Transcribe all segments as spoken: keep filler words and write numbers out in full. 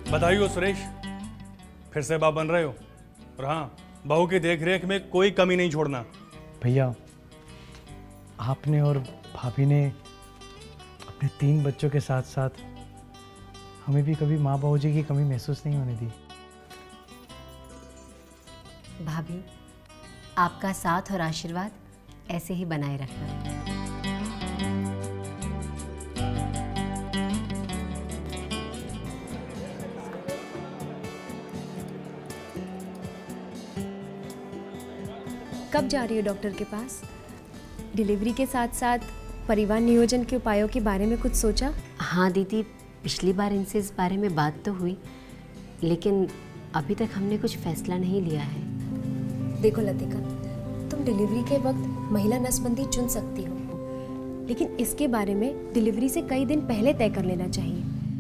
बधाई हो सुरेश, फिर से बाप बन रहे हो। और हाँ, बहू की देख रेख में कोई कमी नहीं छोड़ना। भैया, आपने और भाभी ने अपने तीन बच्चों के साथ साथ हमें भी कभी माँ बहू जी की कमी महसूस नहीं होने दी। भाभी, आपका साथ और आशीर्वाद ऐसे ही बनाए रखना। कब जा रही हो डॉक्टर के पास? डिलीवरी के साथ साथ परिवार नियोजन के उपायों के बारे में कुछ सोचा? हाँ दीदी, पिछली बार इनसे इस बारे में बात तो हुई, लेकिन अभी तक हमने कुछ फैसला नहीं लिया है। देखो लतिका, तुम डिलीवरी के वक्त महिला नसबंदी चुन सकती हो, लेकिन इसके बारे में डिलीवरी से कई दिन पहले तय कर लेना चाहिए।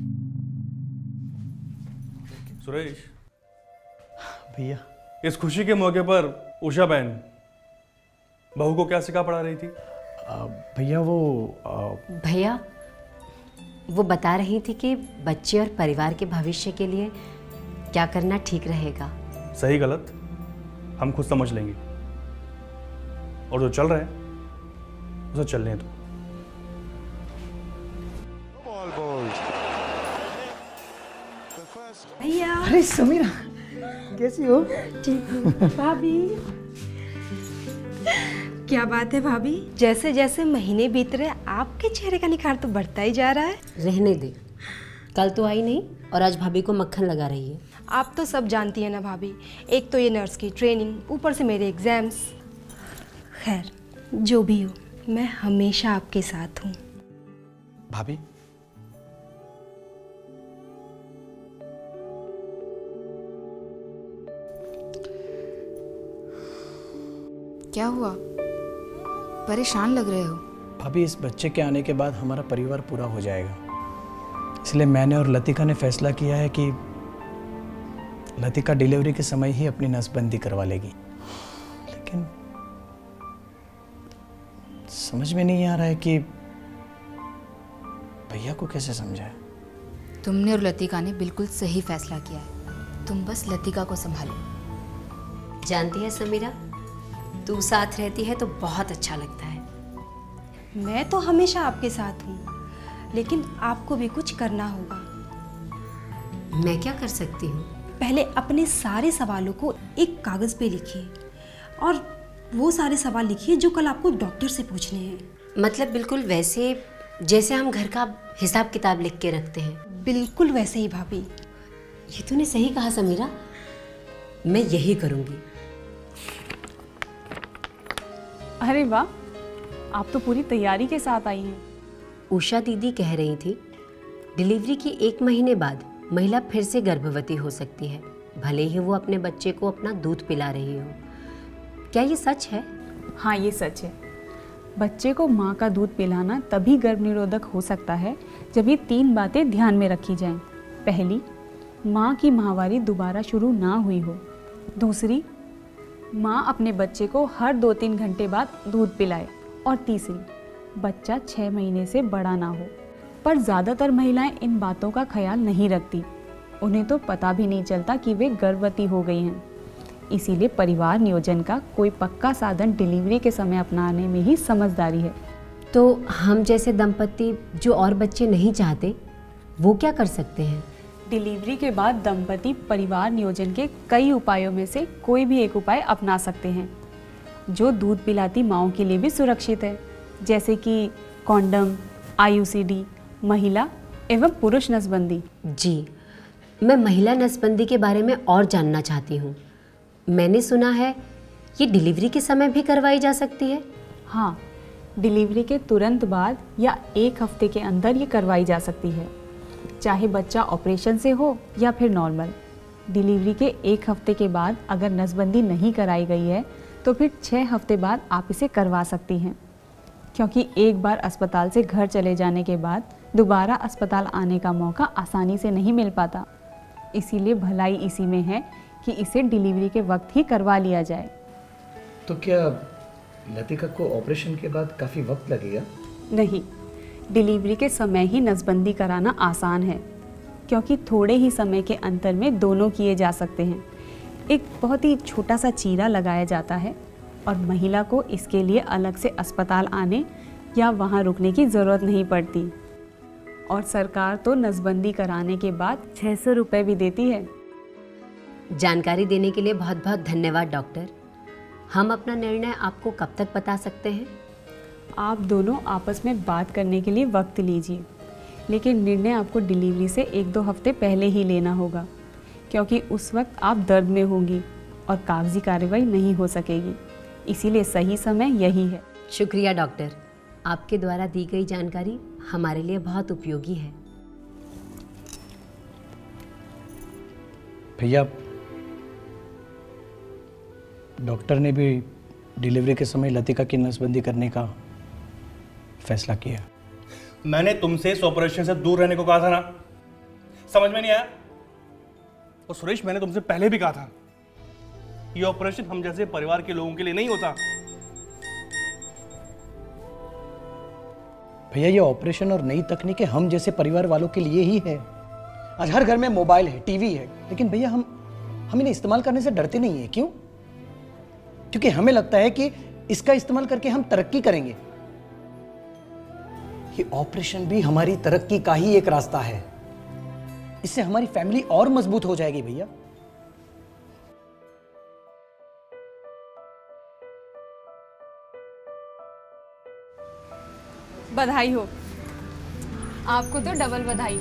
सुरेश भैया, इस खुशी के मौके पर उषा बहन बहू को क्या सिखा पढ़ा रही थी? भैया वो भैया वो बता रही थी कि बच्चे और परिवार के भविष्य के लिए क्या करना ठीक रहेगा। सही गलत हम खुद समझ लेंगे, और जो चल रहा है उसे चलने दो। भैया। अरे समीरा, कैसी हो? ठीक हूँ। भाभी, क्या बात है भाभी, जैसे जैसे महीने बीत रहे आपके चेहरे का निखार तो बढ़ता ही जा रहा है। रहने दे, कल तो आई नहीं और आज भाभी को मक्खन लगा रही है। आप तो सब जानती हैं ना भाभी, एक तो ये नर्स की ट्रेनिंग, ऊपर से मेरे एग्जाम्स। खैर जो भी हो, मैं हमेशा आपके साथ हूँ। भाभी, क्या हुआ? परेशान लग रहे हो। भाभी, इस बच्चे के आने के बाद हमारा परिवार पूरा हो जाएगा, इसलिए मैंने और लतिका ने फैसला किया है कि लतिका डिलीवरी के समय ही अपनी नसबंदी करवा लेगी। लेकिन समझ में नहीं आ रहा है कि भैया को कैसे समझाए। तुमने और लतिका ने बिल्कुल सही फैसला किया है, तुम बस लतिका को संभालो। जानती है समीरा, तू साथ रहती है तो बहुत अच्छा लगता है। मैं तो हमेशा आपके साथ हूँ, लेकिन आपको भी कुछ करना होगा। मैं क्या कर सकती हूँ? पहले अपने सारे सवालों को एक कागज पे लिखिए, और वो सारे सवाल लिखिए जो कल आपको डॉक्टर से पूछने हैं। मतलब बिल्कुल वैसे जैसे हम घर का हिसाब किताब लिख के रखते हैं? बिल्कुल वैसे ही भाभी। ये तूने सही कहा समीरा, मैं यही करूँगी। अरे वाह, आप तो पूरी तैयारी के साथ आई हैं। उषा दीदी कह रही थी डिलीवरी के एक महीने बाद महिला फिर से गर्भवती हो सकती है, भले ही वो अपने बच्चे को अपना दूध पिला रही हो। क्या ये सच है? हाँ, ये सच है। बच्चे को माँ का दूध पिलाना तभी गर्भ निरोधक हो सकता है जब ये तीन बातें ध्यान में रखी जाएं। पहली, माँ की माहवारी दोबारा शुरू ना हुई हो। दूसरी, माँ अपने बच्चे को हर दो तीन घंटे बाद दूध पिलाए। और तीसरी, बच्चा छः महीने से बड़ा ना हो। पर ज़्यादातर महिलाएं इन बातों का ख्याल नहीं रखती, उन्हें तो पता भी नहीं चलता कि वे गर्भवती हो गई हैं। इसीलिए परिवार नियोजन का कोई पक्का साधन डिलीवरी के समय अपनाने में ही समझदारी है। तो हम जैसे दंपति जो और बच्चे नहीं चाहते, वो क्या कर सकते हैं? डिलीवरी के बाद दंपति परिवार नियोजन के कई उपायों में से कोई भी एक उपाय अपना सकते हैं, जो दूध पिलाती माँओं के लिए भी सुरक्षित है, जैसे कि condom, I U C D, महिला एवं पुरुष नसबंदी। जी, मैं महिला नसबंदी के बारे में और जानना चाहती हूँ। मैंने सुना है ये डिलीवरी के समय भी करवाई जा सकती है। हाँ, डिलीवरी के तुरंत बाद या एक हफ्ते के अंदर ये करवाई जा सकती है, चाहे बच्चा ऑपरेशन से हो या फिर नॉर्मल। डिलीवरी के एक हफ्ते के बाद अगर नसबंदी नहीं कराई गई है तो फिर छः हफ्ते बाद आप इसे करवा सकती हैं, क्योंकि एक बार अस्पताल से घर चले जाने के बाद दोबारा अस्पताल आने का मौका आसानी से नहीं मिल पाता। इसीलिए भलाई इसी में है कि इसे डिलीवरी के वक्त ही करवा लिया जाए। तो क्या लतिका को ऑपरेशन के बाद काफ़ी वक्त लगेगा? नहीं, डिलीवरी के समय ही नसबंदी कराना आसान है। क्योंकि थोड़े ही समय के अंतर में दोनों किए जा सकते हैं। एक बहुत ही छोटा सा चीरा लगाया जाता है और महिला को इसके लिए अलग से अस्पताल आने या वहाँ रुकने की ज़रूरत नहीं पड़ती। और सरकार तो नसबंदी कराने के बाद छः सौ रुपये भी देती है। जानकारी देने के लिए बहुत बहुत धन्यवाद डॉक्टर। हम अपना निर्णय आपको कब तक बता सकते हैं? आप दोनों आपस में बात करने के लिए वक्त लीजिए, लेकिन निर्णय आपको डिलीवरी से एक दो हफ्ते पहले ही लेना होगा, क्योंकि उस वक्त आप दर्द में होंगी और कागजी कार्रवाई नहीं हो सकेगी। इसीलिए सही समय यही है। शुक्रिया डॉक्टर, आपके द्वारा दी गई जानकारी हमारे लिए बहुत उपयोगी है। भैया, डॉक्टर ने भी डिलीवरी के समय लतिका की नसबंदी करने का फैसला किया। मैंने तुमसे इस ऑपरेशन से दूर रहने को कहा था ना, समझ में नहीं आया? और सुरेश, मैंने तुमसे पहले भी कहा था, ये ऑपरेशन हम जैसे परिवार के लोगों के लिए नहीं होता। भैया, ये ऑपरेशन और नई तकनीकें हम जैसे परिवार वालों के लिए ही है। आज हर घर में मोबाइल है, टीवी है, लेकिन भैया हम हम इन्हें इस्तेमाल करने से डरते नहीं है। क्यों? क्योंकि हमें लगता है कि इसका इस्तेमाल करके हम तरक्की करेंगे। ये ऑपरेशन भी हमारी तरक्की का ही एक रास्ता है। इससे हमारी फैमिली और मजबूत हो जाएगी भैया। बधाई हो। आपको तो डबल बधाई।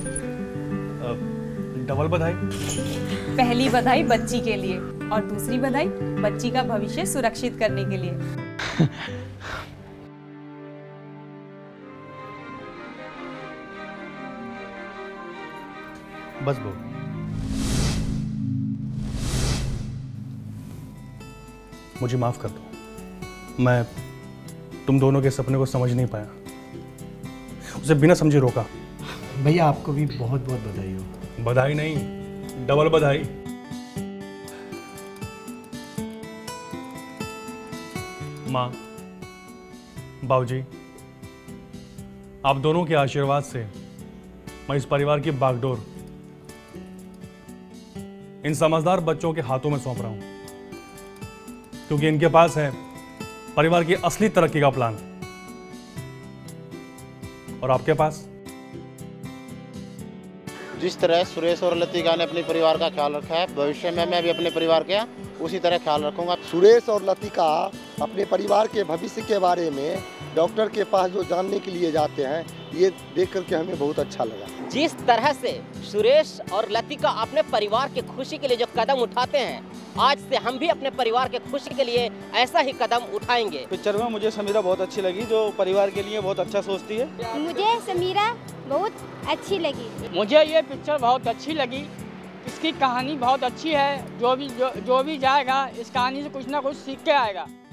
डबल बधाई? पहली बधाई बच्ची के लिए और दूसरी बधाई बच्ची का भविष्य सुरक्षित करने के लिए। बस वो मुझे माफ कर दो, मैं तुम दोनों के सपने को समझ नहीं पाया, उसे बिना समझे रोका। भैया, आपको भी बहुत बहुत बधाई हो। बधाई नहीं, डबल बधाई। माँ, बाबूजी, आप दोनों के आशीर्वाद से मैं इस परिवार की बागडोर इन समझदार बच्चों के हाथों में सौंप रहा हूं, क्योंकि इनके पास है परिवार की असली तरक्की का प्लान। और आपके पास? जिस तरह सुरेश और लतिका ने अपने परिवार का ख्याल रखा है, भविष्य में मैं भी अपने परिवार का उसी तरह ख्याल रखूंगा। सुरेश और लतिका अपने परिवार के भविष्य के बारे में डॉक्टर के पास जो जानने के लिए जाते हैं, ये देख करके हमें बहुत अच्छा लगा। जिस तरह से सुरेश और लतिका अपने परिवार की खुशी के लिए जो कदम उठाते हैं, आज से हम भी अपने परिवार के खुशी के लिए ऐसा ही कदम उठाएंगे। पिक्चर में मुझे समीरा बहुत अच्छी लगी, जो परिवार के लिए बहुत अच्छा सोचती है। मुझे समीरा बहुत अच्छी लगी। मुझे ये पिक्चर बहुत अच्छी लगी। इसकी कहानी बहुत अच्छी है। जो भी जो, जो भी जाएगा इस कहानी से कुछ ना कुछ सीख के आएगा।